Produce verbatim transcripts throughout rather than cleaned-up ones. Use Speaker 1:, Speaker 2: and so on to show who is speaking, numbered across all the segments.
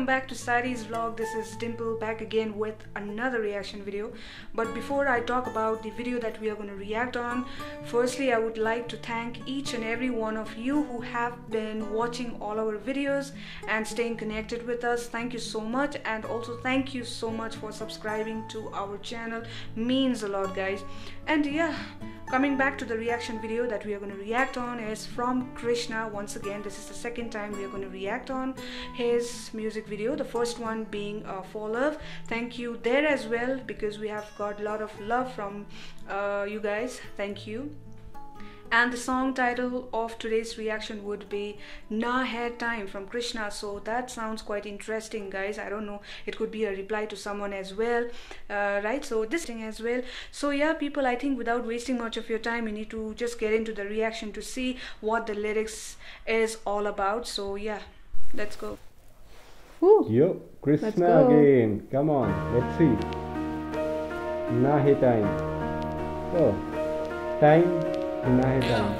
Speaker 1: back to Sari's vlog. This is Dimple back again with another reaction video. But before I talk about the video that we are going to react on, firstly I would like to thank each and every one of you who have been watching all our videos and staying connected with us. Thank you so much, and also thank you so much for subscribing to our channel. Means a lot, guys. And yeah, coming back to the reaction video that we are going to react on is from Krishna. Once again, this is the second time we are going to react on his music video, the first one being uh, For Love. Thank you there as well, because we have got a lot of love from uh, you guys. Thank you. And the song title of today's reaction would be Na Hai Time from Krishna. So that sounds quite interesting, guys. I don't know, it could be a reply to someone as well, uh, right? So this thing as well. So yeah, people, I think without wasting much of your time, you need to just get into the reaction to see what the lyrics is all about. So yeah, let's go.
Speaker 2: Woo.
Speaker 3: Yo, Krishna
Speaker 2: go.
Speaker 3: again. Come on, let's see. Na Hai Time. Oh, time. Na Hai Time.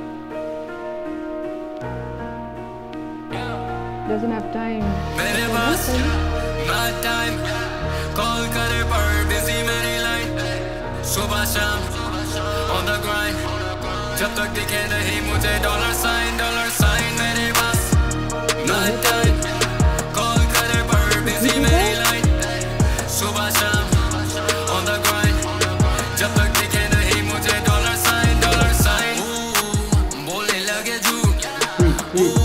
Speaker 2: Doesn't have time.
Speaker 4: मेरे पास ना time call करे पर busy मेरी line सुबह शाम on the grind जब तक दिखे नहीं मुझे डॉलर साइन डॉलर साइन मेरे पास ना टाइम कॉल करे पर बिजी मेरी लाइन सुबह शाम on the grind जब तक दिखे नहीं मुझे डॉलर साइन डॉलर साइन बोलने लगे झूठ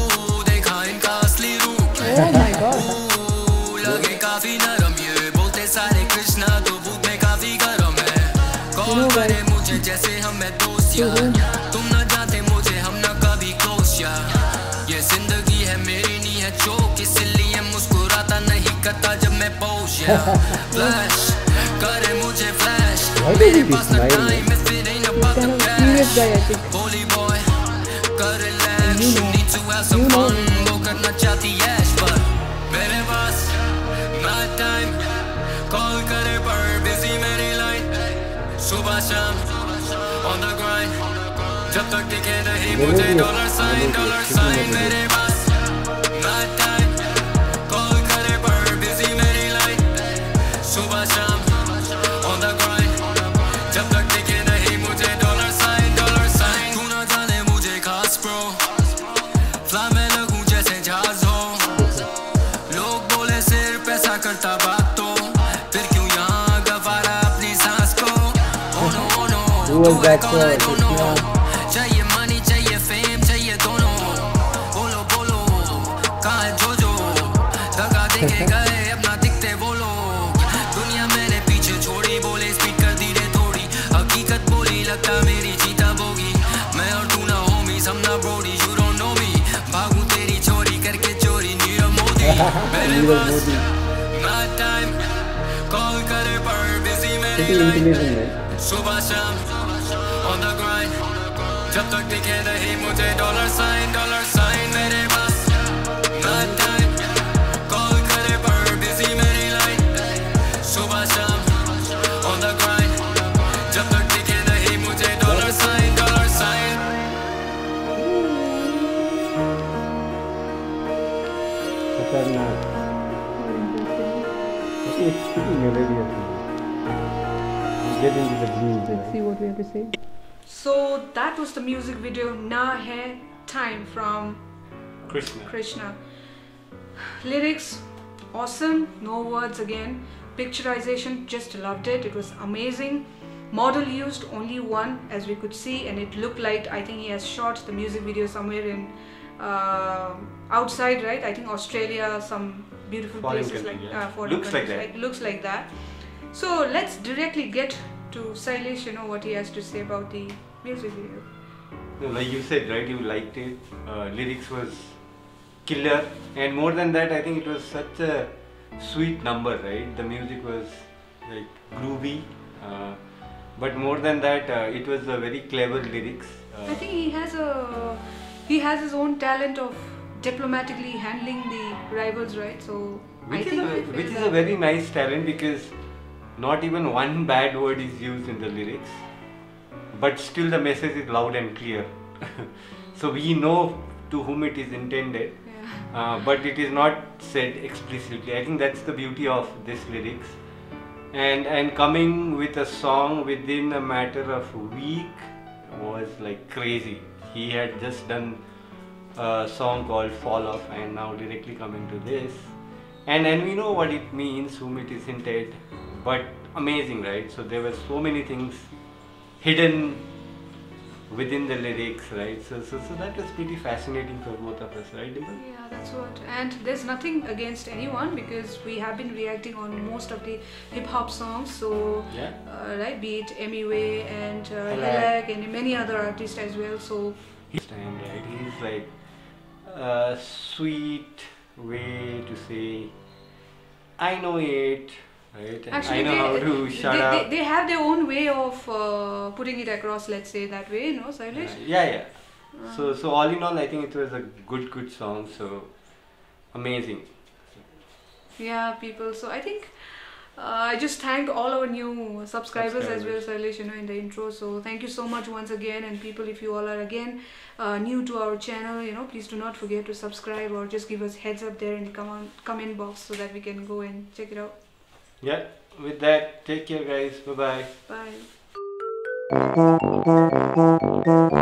Speaker 2: Oh my god.
Speaker 4: लगे काफी नरम ये बोलते सारे कृष्णा तो भूत में काफी गरम है कॉल करे मुझे जैसे हम मैं दोस्त यार तुम ना जानते मुझे हम ना कभी क्लोज यार ये जिंदगी है मेरी नहीं है जोक इसलिए मुस्कुराता नहीं करता जब मैं पोश यार फ्लैश करे मुझे फ्लैश मेरे पास ना टाइम है फिर ain't about the cash होली बॉय कर लैश you need to have some fun वो करना चाहती है मेरे पास ना टाइम कॉल करे पर बिजी मेरी लाइन सुबह शाम on the grind जब तक दिखे नहीं मुझे डॉलर साइन डॉलर साइन मेरे पास ना टाइम कॉल करे पर बिजी मेरी लाइन सुबह शाम on the grind जब तक दिखे नहीं मुझे डॉलर साइन डॉलर साइन तू ना जाने मुझे खास प्रो फ्लाई में लगूं जैसे जहाज हो पैसा करता बात तो फिर क्यों यहाँ गवारा अपनी सांस को oh no oh no तू है कौन है दोनों चाहिए मनी चाहिए फेम चाहिए दोनों बोलो बोलो कहाँ है जो जो दगा देके गए अपना दिखते वो लोग दुनिया मैंने पीछे छोड़ी बोले स्पीड कर धीरे थोड़ी हकीकत बोली लगता मेरी जीता बोगी मैं और तू ना होमीज हम ना brodie you don't know me भागूं तेरी चोरी करके चोरी नीरव मोदी मेरे पास ना टाइम कॉल करे पर बिजी मेरी लाइन सुबह शाम on the grind जब तक दिखे नहीं मुझे डॉलर साइन डॉलर साइन मेरे पास ना टाइम कॉल करे पर बिजी मेरी लाइन सुबह शाम on the grind जब तक दिखे नहीं मुझे डॉलर साइन डॉलर साइन
Speaker 3: खतरनाक. It's pretty melodious. Get into the groove.
Speaker 2: Let's see what we have to say.
Speaker 1: So that was the music video Na Hai Time from
Speaker 3: Krishna.
Speaker 1: Krishna. Lyrics awesome, no words again. Picturization, just loved it. It was amazing. Model used only one, as we could see, and it looked like, I think he has shot the music video somewhere in uh, outside, right? I think Australia, some beautiful
Speaker 3: Foreign
Speaker 1: places
Speaker 3: country,
Speaker 1: like
Speaker 3: yeah.
Speaker 1: uh, foreign
Speaker 3: Looks like
Speaker 1: countries,
Speaker 3: that.
Speaker 1: like, looks like that. So let's directly get to Sailesh, you know what he has to say about the music video.
Speaker 3: No, like you said, right? You liked it. Uh, lyrics was killer, and more than that, I think it was such a sweet number, right? The music was like groovy, uh, but more than that, uh, it was a very clever lyrics. Uh,
Speaker 1: I think he has a he has his own talent of diplomatically handling the rivals, right? So
Speaker 3: which
Speaker 1: I
Speaker 3: is
Speaker 1: think
Speaker 3: a,
Speaker 1: we feel
Speaker 3: which is
Speaker 1: that.
Speaker 3: a very nice talent, because not even one bad word is used in the lyrics, but still the message is loud and clear. So we know to whom it is intended.
Speaker 1: Yeah.
Speaker 3: uh, but it is not said explicitly. I think that's the beauty of this lyrics. And and coming with a song within a matter of a week was like crazy. He had just done a song called Fall Off, and now directly coming to this. And and we know what it means, whom it is hinted, but amazing, right? So there were so many things hidden within the lyrics, right? So so, so that was pretty fascinating for both of us, right, Dimple?
Speaker 1: Yeah, that's what. And there's nothing against anyone because we have been reacting on most of the hip hop songs. So,
Speaker 3: Yeah.
Speaker 1: uh, right, be it Emiway and uh,
Speaker 3: Hilak.
Speaker 1: Hilak and many other artists as well. So,
Speaker 3: His time, right? He's like a sweet way to say, I know it, right? And
Speaker 1: actually,
Speaker 3: I know
Speaker 1: they,
Speaker 3: how to
Speaker 1: they,
Speaker 3: shut
Speaker 1: they,
Speaker 3: up.
Speaker 1: they have their own way of uh, putting it across. Let's say that way, no, Sailesh?
Speaker 3: Uh, yeah, yeah. So, so all in all, I think it was a good, good song. So amazing.
Speaker 1: Yeah, people. So I think uh, I just thank all our new subscribers, as well,
Speaker 3: Subscribers.
Speaker 1: Sailesh, you know, in the intro. So thank you so much once again. And people, if you all are again uh, new to our channel, you know, please do not forget to subscribe or just give us heads up there in the comment comment box so that we can go and check it out.
Speaker 3: Yeah. With that, take care, guys. Bye bye.
Speaker 1: Bye.